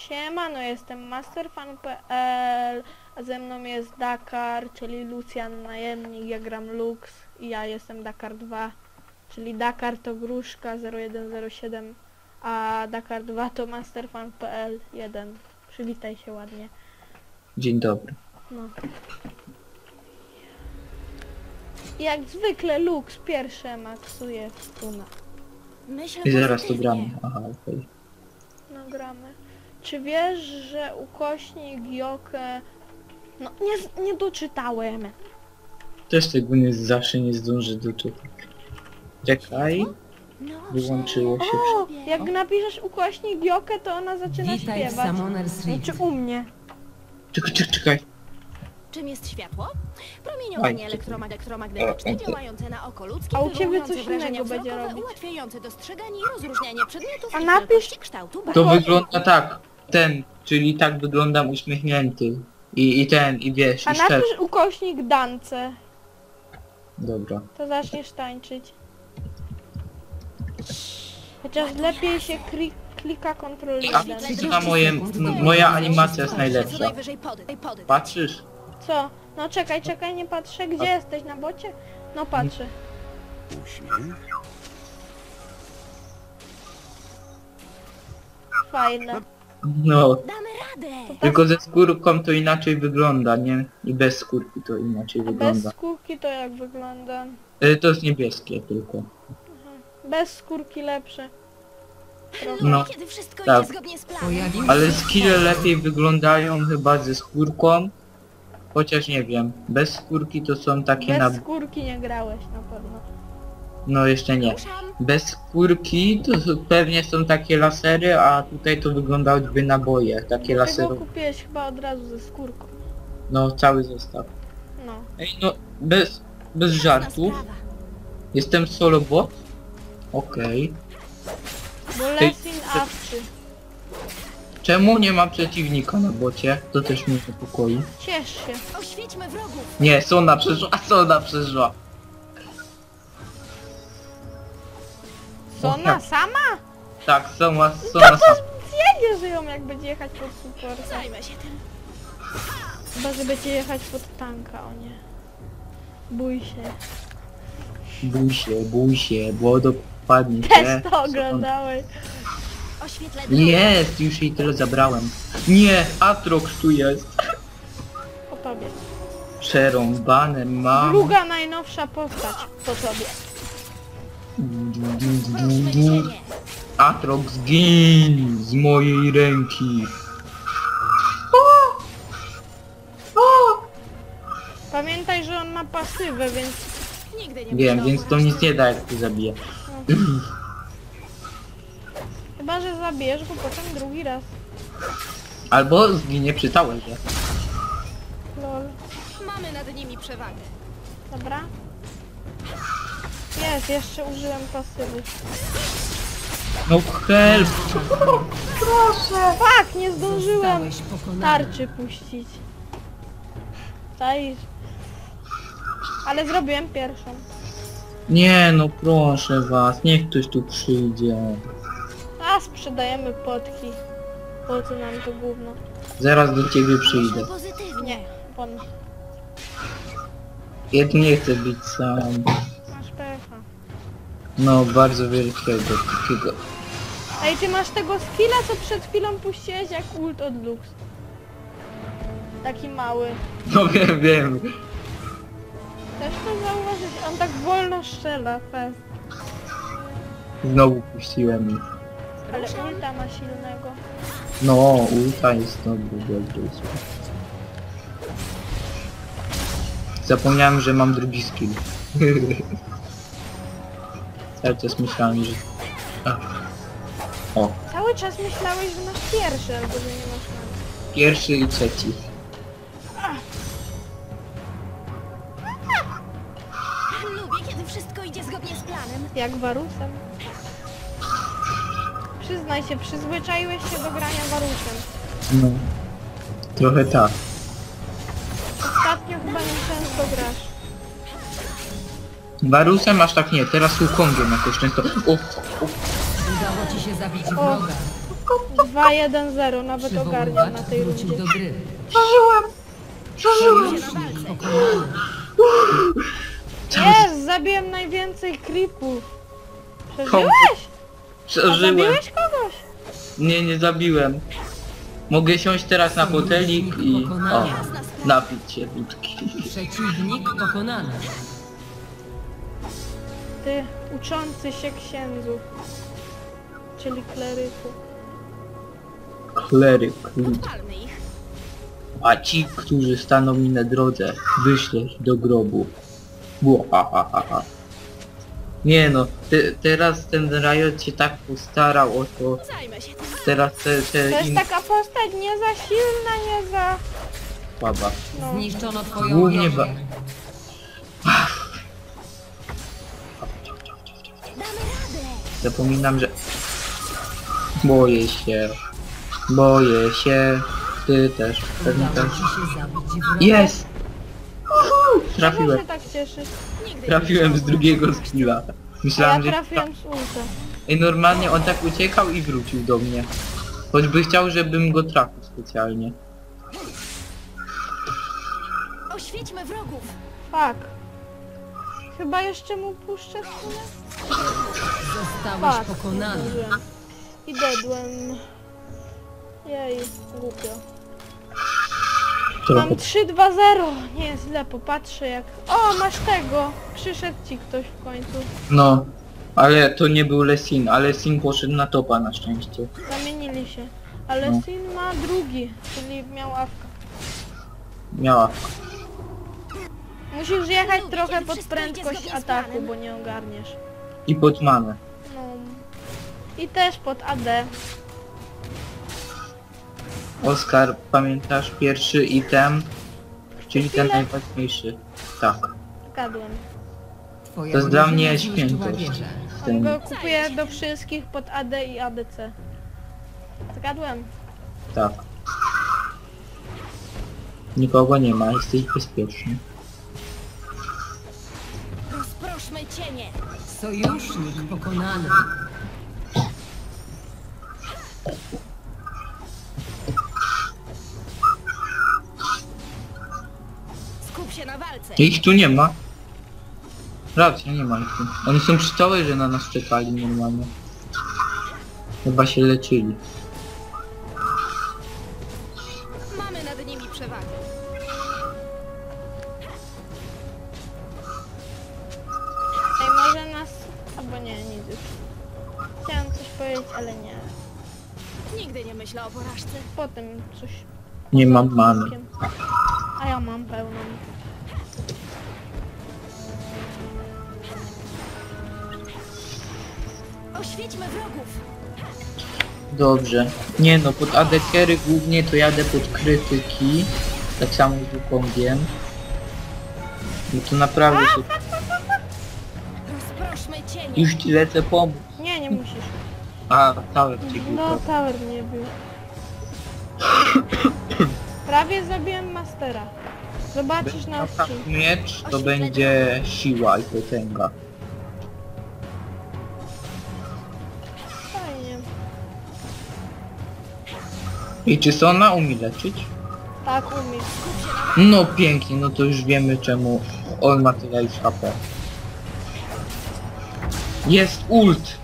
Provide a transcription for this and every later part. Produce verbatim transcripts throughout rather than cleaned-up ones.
Siema, no jestem masterfan kropka p l, a ze mną jest Dakar, czyli Lucian Najemnik, ja gram Lux i ja jestem Dakar dwa, czyli Dakar to Gruszka zero jeden zero siedem, a Dakar dwa to masterfan kropka p l jeden. Przywitaj się ładnie. Dzień dobry. No. Jak zwykle Lux pierwsze maksuje w stuna. Myślę I zaraz to pozytywnie. gramy. Aha, okej. No gramy. Czy wiesz, że ukośnik Jokę... No nie, z- nie doczytałem. Też tego nie zawsze nie zdążę doczytać. Czekaj, No, wyłączyło się. O, jak napiszesz ukośnik Jokę, to ona zaczyna Witaj w śpiewać. Summoner's Rift. Znaczy u mnie. Czekaj, czekaj, czekaj. Czym jest światło? Aj, Promieniowanie czekaj. elektromagnetyczne E, działające na oko ludzkie, A u ciebie wywołujące coś wrażenia innego będzie wzrokowe, robić. ułatwiające dostrzeganie i rozróżnianie przedmiotów A i napisz- wielkości kształtu To barw. wygląda tak. Ten, czyli tak wyglądam uśmiechnięty. I, i ten, i wiesz, A i szczerze. napisz ukośnik Dance, Dobra. to zaczniesz tańczyć. Chociaż lepiej się kli klika Ctrl A jeden. widzisz na moje, m- moja animacja jest Co najlepsza. najwyżej pody, pody. Patrzysz? Co? No czekaj, czekaj, nie patrzę. Gdzie jesteś? Na bocie? No patrzę. Fajne. No, Damy radę! tylko ze skórką to inaczej wygląda, nie? I bez skórki to inaczej A bez wygląda. skórki to jak wygląda? Y, To jest niebieskie tylko. Bez skórki lepsze. Lubię, No, kiedy wszystko tak. idzie zgodnie z planem. Pojawił Ale skille lepiej wyglądają chyba ze skórką. Chociaż nie wiem, bez skórki to są takie na... Bez skórki nie grałeś na pewno. No jeszcze nie. Ruszam. Bez skórki to s- pewnie są takie lasery, a tutaj to wygląda jakby naboje. Takie Dlatego laserowe. kupiłeś chyba od razu ze skórką. No cały zestaw. No. Ej no, bez, bez Jasna żartów. sprawa. Jestem solo bot. Okej. Bo Ej, Lesin to- awczy. Czemu nie ma przeciwnika na bocie? To też mnie niepokoi. Ciesz się. Oświećmy wrogów! Nie, Sona przeszła, a Sona przeszła. Sona tak. sama? Tak, Sona, Sona sama. Zjedzie, że ją jak będzie jechać pod supporta. Zajmę się tym. Chyba, że będzie jechać pod tanka, o nie. Bój się. Bój się, bój się, bo dopadnie cię. Też to oglądałeś. Oświetlę drogę. Jest, już jej tyle zabrałem. Nie, Atrox tu jest. Po tobie. Przerąbane mam. Druga najnowsza postać po tobie. Mroczne cienie. Atrox gin z mojej ręki. Pamiętaj, że on ma pasywę, więc... Nigdy nie Wiem, myślałam więc to nic nie da jak tu zabiję. Chyba, że zabierz go potem drugi raz. Albo zginie przy towerze. Lol. Mamy nad nimi przewagę. Dobra. Jest, jeszcze użyłem pasywy. No help! Fuck, nie zdążyłem Zostałeś pokonany. tarczy puścić. Czaisz? Ale zrobiłem pierwszą. Nie no proszę was, niech ktoś tu przyjdzie. A sprzedajemy potki. Po co nam to gówno? Zaraz do ciebie przyjdę. Myślę pozytywnie. Nie, pon. Ja tu nie chcę być sam. Masz pecha. No bardzo wielkiego takiego. Ej, ty masz tego skilla, co przed chwilą puściłeś jak ult od Lux. Taki mały. No wiem, wiem. Też to zauważyć, on tak wolno strzela, fest. Znowu puściłem ich. Ale ulta ma silnego. No, ulta jest dobry, dobry. Słuchaj. Zapomniałem, że mam drugi skill. Cały czas myślałem, że... A. O, Cały czas myślałeś, że masz pierwszy, albo że nie masz szans. pierwszy i trzeci. Lubię, kiedy wszystko idzie zgodnie z planem. Jak warusem. Przyznaj się, przyzwyczaiłeś się do grania warusem. No. Trochę tak. Ostatnio chyba nie często grasz. Varusem aż tak nie, teraz Wukongiem jakoś często. O, o, Udało ci się zabić wroga. dwa jeden zero, nawet ogarniam na tej wrócił rundzie. do gry. Sojusznik Pokonany. Jest, zabiłem najwięcej creepów. Przeżyłeś? A Przeżyłem. zabiłeś kogoś? Nie, nie zabiłem. Mogę siąść teraz na fotelik i... O, napić się wódki. Przeciwnik pokonany. Ty, uczący się księdzu. Czyli kleryku. Kleryk. Palmy ich. A ci, którzy staną mi na drodze, wyślę ich do grobu. Ło, ha, ha, ha, ha. Nie no, te, teraz ten Riot się tak postarał o to. Zajmę się tym. Teraz te, te To jest in... taka postać nie za silna, nie za... słaba. No. Zniszczono twoją Głównie wieżę. ba- Damy radę. Zapominam, że... Boję się. Boję się. Ty też. Pewnie Udało też. ci się zabić wroga. Jest! Czemu Trafiłem. się tak cieszysz? Nigdy Trafiłem nie z drugiego skilla. A ja Myślałem, że... trafiłem z ulta. I normalnie on tak uciekał i wrócił do mnie. Choćby chciał, żebym go trafił specjalnie. Oświećmy wrogów. Fuck. Chyba jeszcze mu puszczę skunę? Zostałeś Fuck, nie pokonany. zdążyłem. I dedłem. Jej, głupio. Trochę. Mam trzy dwa zero. Nie jest źle, popatrzę jak... O, masz tego! Przyszedł ci ktoś w końcu. No. Ale to nie był Lesin, ale Lesin poszedł na topa na szczęście. Zamienili się. Ale No. Sin ma drugi, czyli miał awka. Miała. Musisz jechać Lubię, trochę kiedy pod wszystko idzie prędkość zgodnie z ataku, planem. bo nie ogarniesz. I pod manę. No. I też pod A D. Oskar, pamiętasz pierwszy item? Czyli ten Chwilę. najważniejszy. Tak. Zgadłem. Twoja To jest dla drużyna mnie zniszczyła świętość. wieżę. On Ten... go kupuje do wszystkich pod A D i A D C. Zgadłem. Tak. Nikogo nie ma, jesteś bezpieczny. Rozproszmy cienie. Sojusznik pokonany. Skup się na walce. Ich tu nie ma. Racja, nie ma ich tu. Oni są przy towerze, na nas czekali normalnie. Chyba się leczyli. Mamy nad nimi przewagę. Ej, może nas... Albo nie, nic już. Chciałam coś powiedzieć, ale nie. Nigdy nie myślę o porażce. Potem coś... Nie mam many. A ja mam pełną. Oświećmy wrogów. Dobrze. Nie no, pod A D Carry głównie to jadę pod krytyki. Tak samo z Wukongiem. No to naprawdę się... Rozproszmy cienie. Już ci lecę pomóc. Nie, nie musisz. A, całe cię No, głupio. tower mnie bił. Prawie zabiłem Mastera. Zobaczysz na odcinku. Miecz to będzie siła i potęga. Fajnie. I czy Sona umie leczyć? Tak, umiesz. No pięknie, no to już wiemy czemu on ma tyle już H P. Jest ult!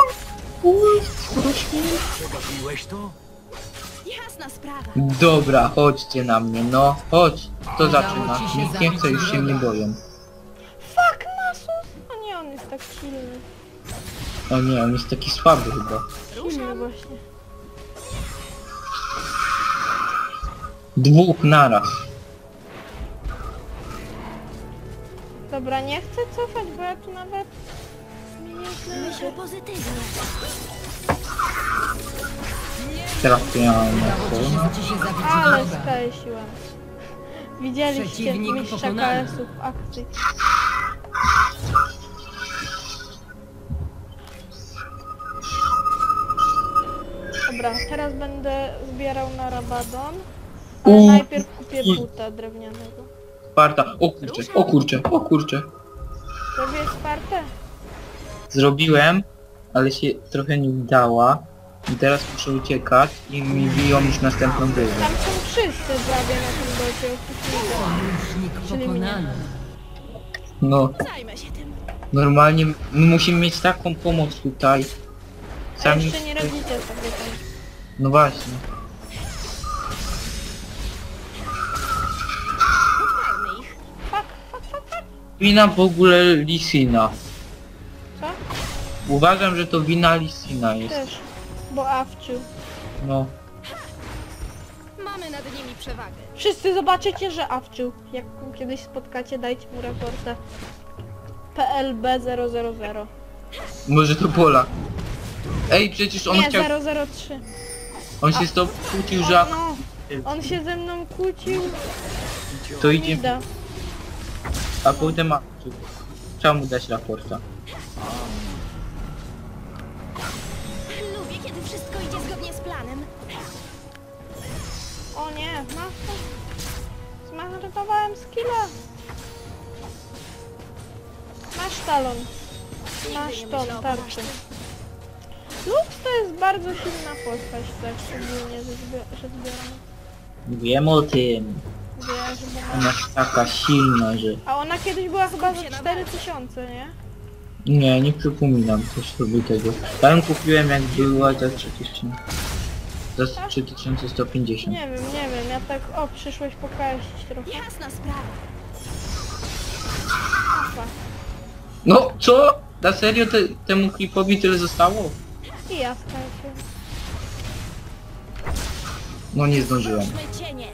Przegapiłeś to? Jasna sprawa. Dobra, chodźcie na mnie, no chodź. Kto Udało zaczyna? ci się Nikt nie zabić chce, już się wroga. nie boją. Fuck, Nasus! O nie, on jest tak silny. O nie, on jest taki słaby chyba. Silny właśnie. Dwóch naraz. Dobra, nie chcę cofać, bo ja tu nawet... Nie Myślę znajdę. pozytywnie. Teraz to ja mam na Udało ci to. się, ci się zabić Ale wroga. skreśliłem. Widzieliście Przeciwnik mistrza pokonany. K S-u w akcji. Dobra, teraz będę zbierał na Rabadon. Ale U- najpierw kupię buta drewnianego. Sparta. O kurczę, o kurczę, o kurczę. Robię Spartę? Zrobiłem, ale się trochę nie udała. I teraz muszę uciekać i mi biją już następną wyżę. Tam są wszyscy prawie na tym bocie, oprócz mnie. Sojusznik Czyli mnie. pokonany. No, Zajmę się tym. normalnie my musimy mieć taką pomoc tutaj. A Sami... jeszcze nie radzicie sobie tam. No właśnie. Podpalmy ich. Fuck, fuck, fuck, fuck. Wina w ogóle Lisina. Co? Uważam, że to wina Lisina jest. Też. Bo awczył. No. Mamy nad nimi przewagę. Wszyscy zobaczycie, że awczył. Jak kiedyś spotkacie, dajcie mu raporta. P L B zero zero zero. Może to Polak. Ej, przecież on Nie, chciał... zero zero trzy. On się z tobą kłócił, że... O, no. On się ze mną kłócił. To idzie... Ida. A potem ma... Trzeba mu dać raporta. Lubię, kiedy wszystko idzie zgodnie z planem. O nie, masz zmarnowałem skilla. Masz talon. Masz nie tą myślę o tarczę. porażce. Lux to jest bardzo silna postać, tak ogólnie rzecz bia- rzecz biorąc. Wiem o tym. Wiesz, bo Ona ma... jest taka silna, że... A ona kiedyś była chyba za się na cztery tysiące, nie? Nie, nie przypominam coś sobie tego. Ja ją kupiłem jak była za trzy tysiące. Za trzy tysiące sto pięćdziesiąt. Nie wiem, nie wiem, ja tak, o, przyszłeś pokaźć trochę. Jasna sprawa. Apa. No, co? Na serio te, temu klipowi tyle zostało? I ja skończę. No nie zdążyłem. Prośmy cienie.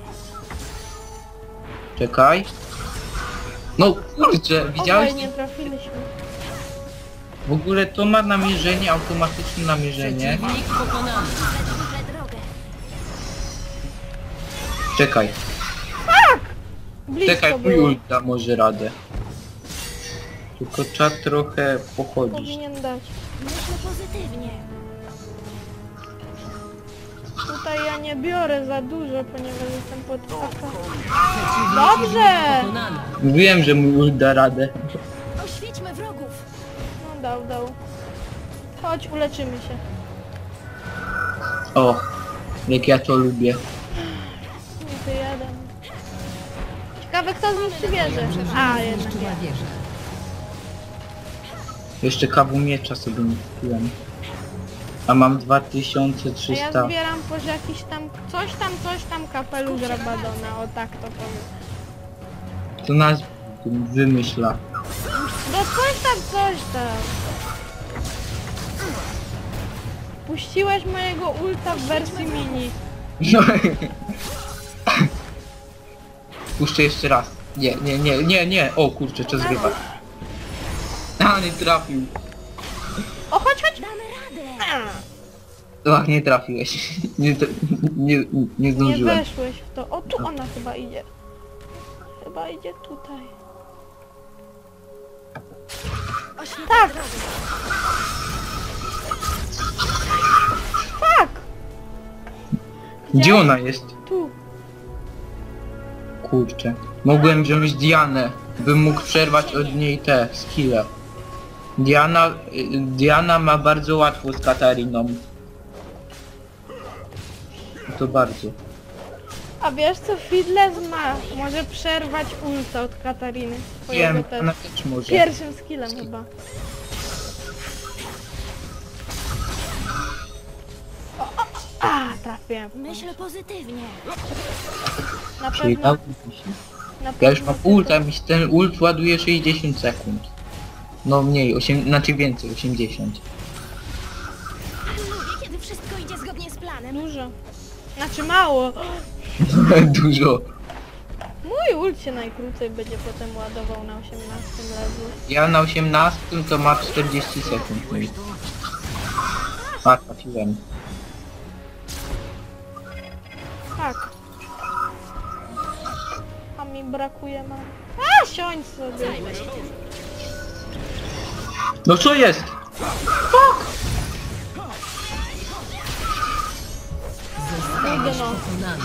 Czekaj. No kurczę, widziałeś? Obaj nie trafiliśmy. W ogóle to ma namierzenie, automatyczne namierzenie. Przeciwnik pokonany. Lecz wybrę drogę. Czekaj, Blisko czekaj, mój było. ult da może radę. Tylko trzeba trochę pochodzić. Powinien dać. Myślę pozytywnie. Tutaj ja nie biorę za dużo, ponieważ jestem pod A K. Przeciwnik Dobrze! pokonany. Mówiłem, że mój ult da radę. Oświećmy wrogów. No dał, dał. Chodź, uleczymy się. O, jak ja to lubię. Nie ty jeden. Ciekawe kto zniszczy wieżę. A, jednak Zniszczyła ja. wieżę. Jeszcze kawu miecza sobie nie kupiłem. A mam dwa tysiące A ja trzysta. zbieram po jakiś tam, coś tam, coś tam kapelusz Rabadona, o tak to powiem. To nas wymyśla. No coś tam, coś tam. Puściłeś mojego ulta w wersji mini. No. Puszczę jeszcze raz. Nie, nie, nie, nie, nie. O kurczę, czas zrywać. A, nie trafił. O, chodź, chodź! Damy radę. Ach, nie trafiłeś. Nie, tra- nie, nie Nie zdążyłem. weszłeś w to. O, tu ona chyba idzie. Chyba idzie tutaj. Oświećmy Tak! drogę. Fuck! Gdzie ona jest? Tu. Kurczę. Mogłem wziąć Dianę. Bym mógł przerwać od niej te skille. Diana, y, Diana ma bardzo łatwo z Katariną. To bardzo. A wiesz co, Fiddles ma? Może przerwać ulta od Katariny. Twojego Wiem, też. ona też może. Pierwszym skillem chyba. O, o, a, trafiłem. Myślę pozytywnie. Na Czyli pewno. dał mi się. Na Ja już pewno mam ult, a mi się ten ult ładuje sześćdziesiąt sekund. No mniej, osiem, znaczy więcej, osiemdziesiąt. Lubię, kiedy wszystko idzie zgodnie z planem. Dużo. Znaczy mało. Dużo. Mój ult się najkrócej będzie potem ładował na osiemnastym levelu. Ja na osiemnastym to ma czterdzieści sekund. A, trafiłem. Tak. A mi brakuje mam. A, siądź sobie. Zajmę się tym. No co jest? Kurde no. Pokonany.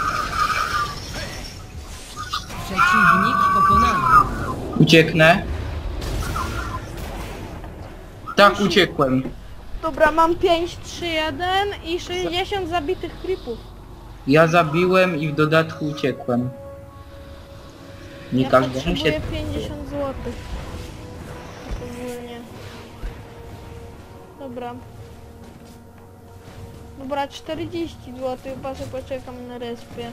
Przeciwnik pokonany. Ucieknę. Tak, uciekłem. Dobra, mam pięć, trzy, jeden i sześćdziesiąt zabitych creepów. Ja zabiłem i w dodatku uciekłem. Nie Ja każdemu potrzebuję się... pięćdziesiąt złotych. Ogólnie. Dobra. Dobra, czterdzieści złotych, chyba że poczekam na respie.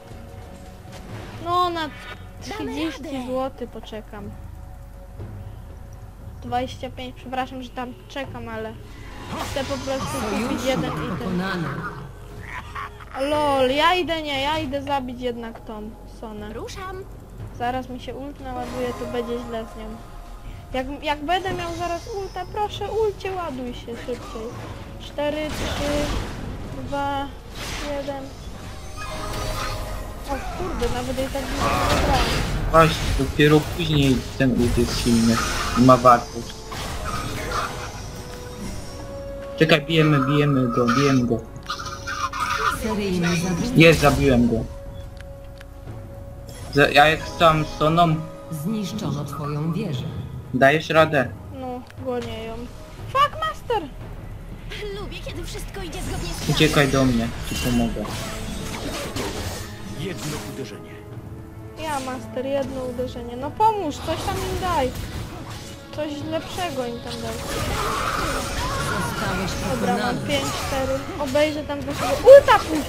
No, na trzydzieści radę. złotych poczekam. dwadzieścia pięć, przepraszam, że tam czekam, ale chcę po prostu kupić jeden Sojusznik item. pokonany. Lol, ja idę nie, ja idę zabić jednak tą Sonę. Ruszam. Zaraz mi się ult naładuje, to będzie źle z nią. Jak, jak będę miał zaraz ulta, proszę ulcie, ładuj się szybciej. cztery, trzy, dwa, jeden. O kurde, nawet jej tak dużo nie wybrałem. Właśnie, dopiero później ten ult jest silny i ma wartość. Czekaj, bijemy, bijemy go, bijemy go. Seryjny zabójca. Jest, zabiłem go. Za- Ja jak sam z Soną, Zniszczono twoją wieżę. dajesz radę. No, gonię ją. Fuck master! Lubię, kiedy wszystko idzie zgodnie z planem. Uciekaj do mnie, ci pomogę. Jedno uderzenie. Ja master, jedno uderzenie. No pomóż, coś tam im daj. Coś lepszego im tam daj. Zostałeś Dobra, mam pokonany. pięć, cztery. Obejrzę tam do siebie. Ulta puść!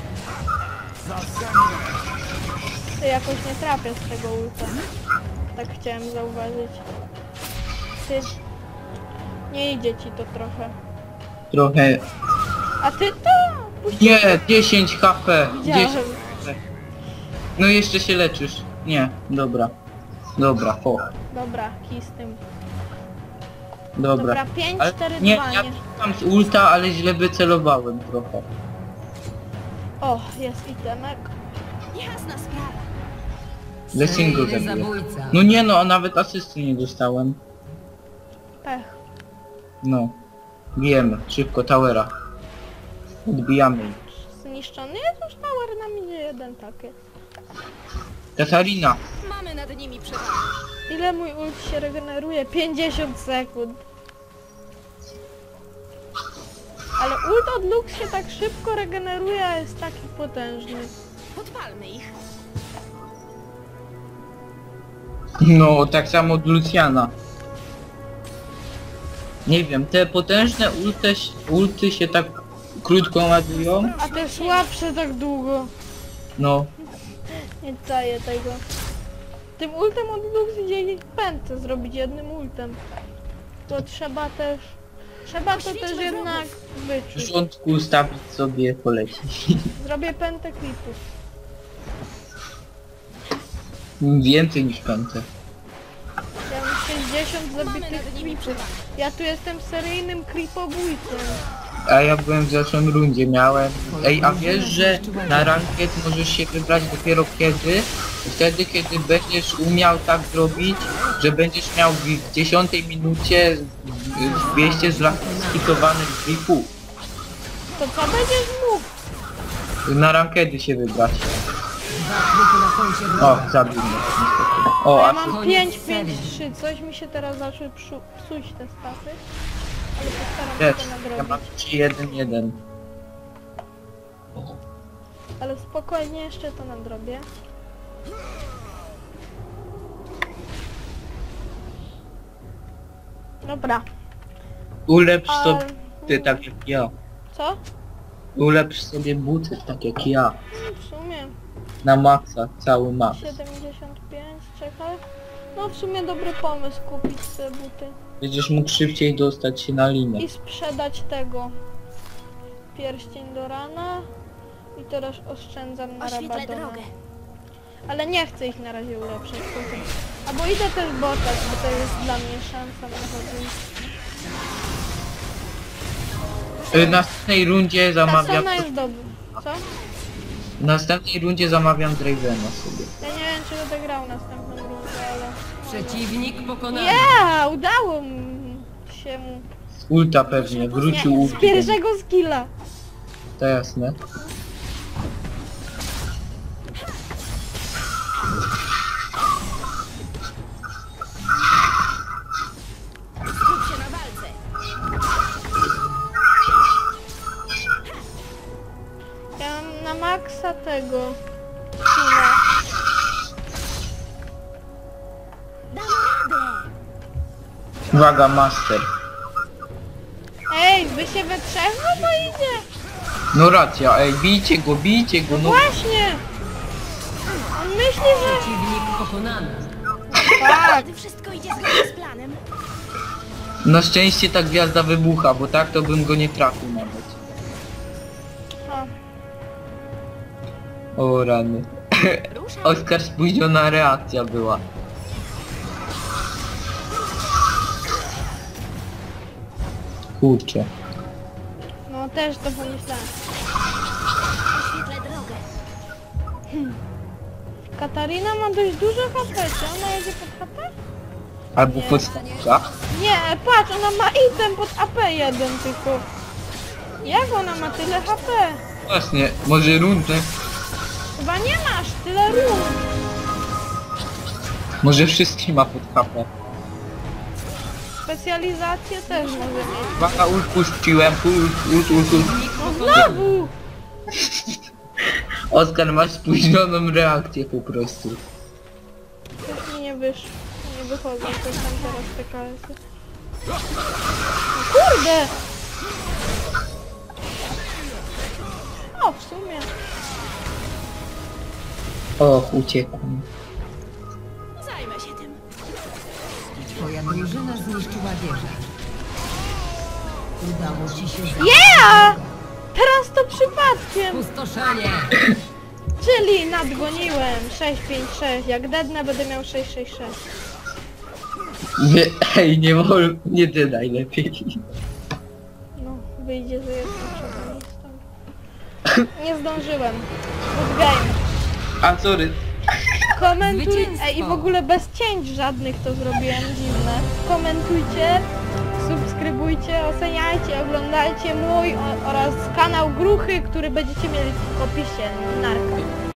Ty jakoś nie trafię z tego ulta. Tak chciałem zauważyć. Ty... Nie idzie ci to trochę. Trochę... A ty to! Puść... Nie, dziesięć H P. dziesięć. Widziałem. No jeszcze się leczysz. Nie, dobra. Dobra, o, Dobra, kij z tym. dobra. Dobra, pięć, Ale cztery, nie, dwa, ja nie. tam z ulta, ale źle wycelowałem trochę. O, jest itemek. Jasna sprawa. Lessing go Seryjny zabiję. zabójca. No nie no, a nawet asysty nie dostałem. Pech. No. Bijemy, szybko, towera. Odbijamy ich. Zniszczony jest już tower, nam idzie jeden taki. Katarina. Mamy nad nimi przewagę. Ile mój ult się regeneruje? pięćdziesiąt sekund. Ale ult od Lux się tak szybko regeneruje, a jest taki potężny. Podpalmy ich. No, tak samo od Luciana. Nie wiem, te potężne ulty, ulty się tak krótko ładują. A te słabsze tak długo. No, Nie czaję tego. Tym ultem od Lux idzie ich pętę zrobić jednym ultem. To trzeba też... Trzeba to też jednak w wyczuć. porządku ustawić sobie poleci. Zrobię pętę klipów. Więcej niż pętę. Ja mam sześćdziesiąt Mamy zabitych nad nimi klipów. przewagę. Ja tu jestem seryjnym creepobójcą. A ja byłem w zeszłym rundzie, miałem... Ej, a wiesz, że na rankied możesz się wybrać dopiero kiedy? Wtedy, kiedy będziesz umiał tak zrobić, że będziesz miał w dziesiątej minucie dwieście zrakitowanych klipów. To co będziesz mógł? Na rankedy się wybrać. Dwa trupy na koncie O, wroga. zabił mnie, niestety. O, Ja a mam koniec pięć, serii. pięć, trzy. Coś mi się teraz zacznie psu psuć te staty. Ale postaram też, się to ja mam nadrobić. trzy jeden jeden. Ale spokojnie jeszcze to nadrobię. Dobra. Ulepsz A... sobie buty tak jak ja. Co? Ulepsz sobie buty tak jak ja. W sumie Na maksa, cały max. siedemdziesiąt pięć, czekaj. No w sumie dobry pomysł kupić te buty. Będziesz mógł szybciej dostać się na linię. I sprzedać tego. Pierścień do rana. I teraz oszczędzam na Oświetlę Rabadona. drogę. Ale nie chcę ich na razie ulepszyć. potem. Albo idę też botać, bo to jest dla mnie szansa na chodzenie. Y, W następnej rundzie Ta zamawiam... Sona jest dobra. Co? W następnej rundzie zamawiam Dravena sobie. Ja nie wiem, czy będę grał następną rundę, ale... Przeciwnik pokonany. Ja, udało mi się mu. Z ulta pewnie, wrócił Nie, ulti. z pierwszego skilla. To jasne. Skup się na walce. maksa tego. Kina. Damy radę! Uwaga, master. Ej, wy się we trzech no to idzie. No racja, ej, bijcie go, bijcie go, no. Właśnie. On myśli, że... Przeciwnik pokonany. Tak. Kiedy wszystko idzie zgodnie z planem. Na szczęście ta gwiazda wybucha, bo tak to bym go nie trafił nawet. O, O rany. Ruszam. Oskar, spóźniona reakcja była. Kurczę. no też to pomyślałem. Oświetlę drogę. Katarina ma dość dużo H P, czy ona jedzie pod H P? Albo Nie. podstawka. Nie, patrz, ona ma item pod A P jeden tylko. Jak ona ma tyle H P? Właśnie, może rundę. Chyba nie masz tyle run. Może wszystkie ma pod H P. Specjalizację też może mieć. Uwaga, ult puściłem, ult, ult, ult, ult. No znowu! Oskar, masz spóźnioną reakcję po prostu. Coś mi nie wyszło. Nie wychodzą, coś tam teraz te K S-y. No kurde! O, w sumie. Och, uciekam. Zajmę się tym. Twoja drużyna zniszczyła wieżę. Udało ci się zabić. Yeah! Teraz to przypadkiem! Pustoszenie! Czyli nadgoniłem sześć pięć sześć. Jak dednę będę miał sześć sześć sześć. Nie, ej, nie wol, nie ty najlepiej. No, wyjdzie, że jestem przekonistą. Nie zdążyłem. Good game. A sorry. Komentuj... Zwycięstwo. Ej, i w ogóle bez cięć żadnych to zrobiłem, dziwne. Komentujcie, subskrybujcie, oceniajcie, oglądajcie mój o, oraz kanał Gruchy, który będziecie mieli w opisie. Narka.